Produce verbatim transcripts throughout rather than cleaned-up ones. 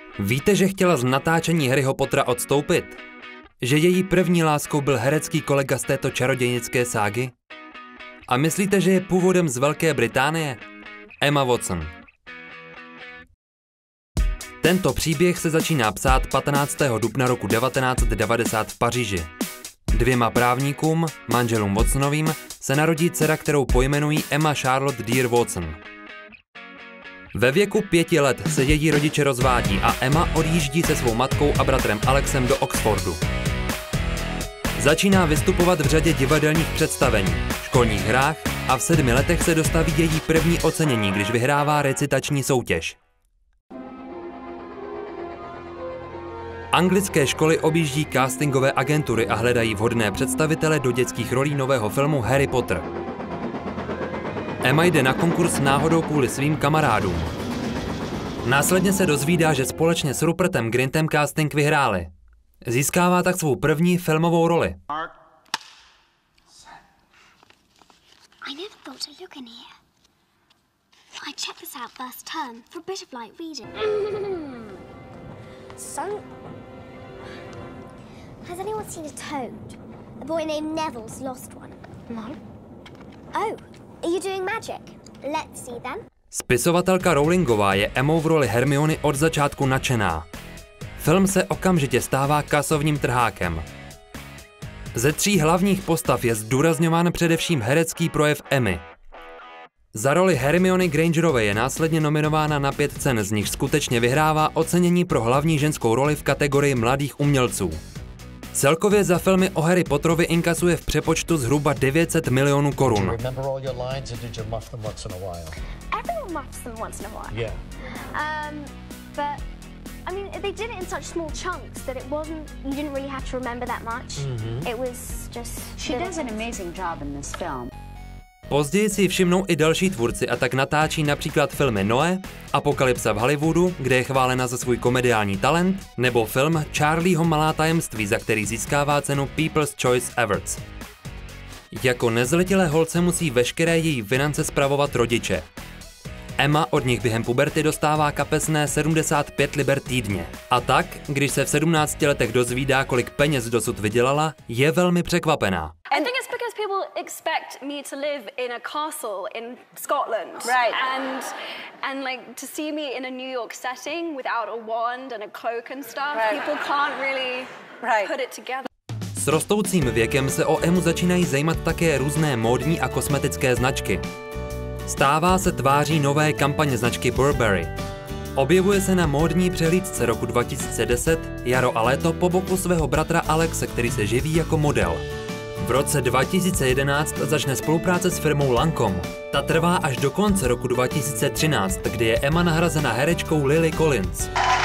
Víte, že chtěla z natáčení Harryho Pottera odstoupit? Že její první láskou byl herecký kolega z této čarodějnické ságy? A myslíte, že je původem z Velké Británie? Emma Watson. Tento příběh se začíná psát patnáctého dubna roku devatenáct set devadesát v Paříži. Dvěma právníkům, manželům Watsonovým, se narodí dcera, kterou pojmenují Emma Charlotte Dear Watson. Ve věku pěti let se její rodiče rozvádí a Emma odjíždí se svou matkou a bratrem Alexem do Oxfordu. Začíná vystupovat v řadě divadelních představení, školních hrách a v sedmi letech se dostaví její první ocenění, když vyhrává recitační soutěž. Anglické školy objíždí castingové agentury a hledají vhodné představitele do dětských rolí nového filmu Harry Potter. Emma jde na konkurs náhodou kvůli svým kamarádům. Následně se dozvídá, že společně s Rupertem Grintem casting vyhráli. Získává tak svou první filmovou roli. I never thought to look in here. I checked this out first term for a bit of light reading. So, has anyone seen a toad? A boy named Neville's lost one. No. Oh, are you doing magic? Let's see then. Spisovatelka Rowlingová je Emmou v roli Hermiony od začátku nadšená. Film se okamžitě stává kasovním trhákem. Ze tří hlavních postav je zdůrazňován především herecký projev Emmy. Za roli Hermiony Grangerové je následně nominována na pět cen, z nich skutečně vyhrává ocenění pro hlavní ženskou roli v kategorii mladých umělců. Celkově za filmy o Harry Potterovi inkasuje v přepočtu zhruba devět set milionů korun. I mean, they did it in such small chunks that it wasn't, you didn't really have to remember that much. Mm-hmm. It was just... She does an amazing job in this film. Později si všimnou i další tvůrci a tak natáčí například filmy Noé, Apokalypsa v Hollywoodu, kde je chválena za svůj komediální talent, nebo film Charlieho malá tajemství, za který získává cenu People's Choice Awards. Jako nezletilé holce musí veškeré její finance spravovat rodiče. Emma od nich během puberty dostává kapesné sedmdesát pět liber týdně. A tak, když se v sedmnácti letech dozvídá, kolik peněz dosud vydělala, je velmi překvapená. I think it's because people expect me to live in a castle in Scotland. Right. And and like to see me in a New York setting without a wand and a cloak and stuff. Right. People can't really right. put it together. S rostoucím věkem se o Emmu začínají zajímat také různé módní a kosmetické značky. Stává se tváří nové kampaně značky Burberry. Objevuje se na módní přehlídce roku dva tisíce deset jaro a léto po boku svého bratra Alexe, který se živí jako model. V roce dva tisíce jedenáct začne spolupráce s firmou Lancome. Ta trvá až do konce roku dva tisíce třináct, kdy je Emma nahrazena herečkou Lily Collins.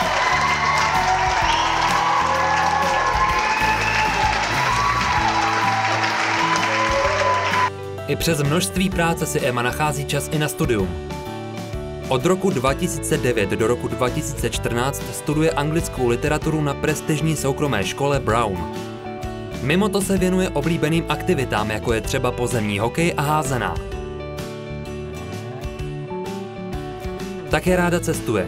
I přes množství práce si Emma nachází čas i na studium. Od roku dva tisíce devět do roku dva tisíce čtrnáct studuje anglickou literaturu na prestižní soukromé škole Brown. Mimo to se věnuje oblíbeným aktivitám, jako je třeba pozemní hokej a házená. Také ráda cestuje.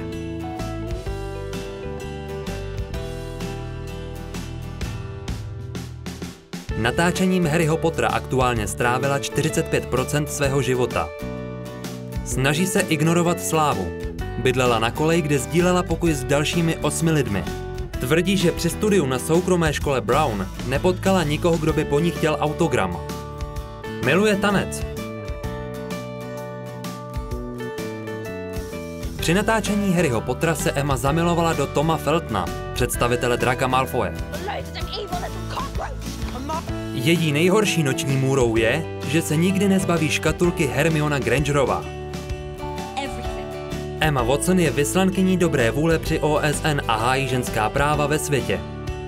Natáčením Harryho Pottera aktuálně strávila čtyřicet pět procent svého života. Snaží se ignorovat slávu. Bydlela na koleji, kde sdílela pokoj s dalšími osmi lidmi. Tvrdí, že při studiu na soukromé škole Brown nepotkala nikoho, kdo by po ní chtěl autogram. Miluje tanec. Při natáčení Harryho Pottera se Emma zamilovala do Toma Feltona, představitele Draka Malfoye. Její nejhorší noční můrou je, že se nikdy nezbaví škatulky Hermiona Grangerová. Emma Watson je vyslankyní dobré vůle při O S N a hájí ženská práva ve světě.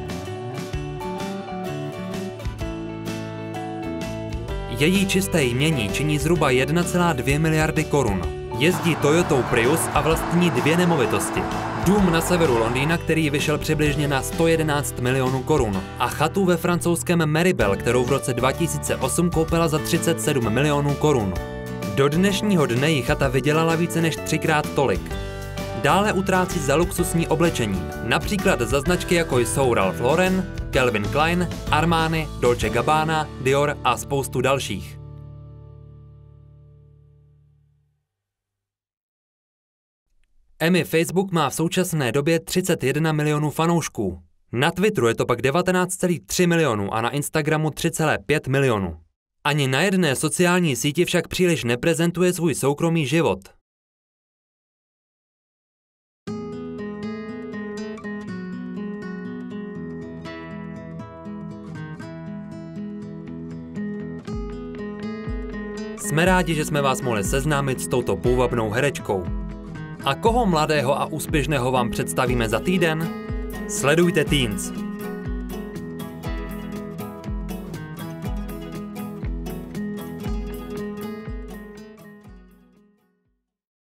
Její čisté jmění činí zhruba jedna celá dvě miliardy korun. Jezdí Toyotou Prius a vlastní dvě nemovitosti. Dům na severu Londýna, který vyšel přibližně na sto jedenáct milionů korun, a chatu ve francouzském Maribel, kterou v roce dva tisíce osm koupila za třicet sedm milionů korun. Do dnešního dne jí chata vydělala více než třikrát tolik. Dále utrácí za luxusní oblečení, například za značky jako jsou Ralph Lauren, Calvin Klein, Armani, Dolce Gabbana, Dior a spoustu dalších. Amy Facebook má v současné době třicet jedna milionů fanoušků. Na Twitteru je to pak devatenáct celá tři milionů a na Instagramu tři celá pět milionů. Ani na jedné sociální síti však příliš neprezentuje svůj soukromý život. Jsme rádi, že jsme vás mohli seznámit s touto půvabnou herečkou. A koho mladého a úspěšného vám představíme za týden? Sledujte Teens.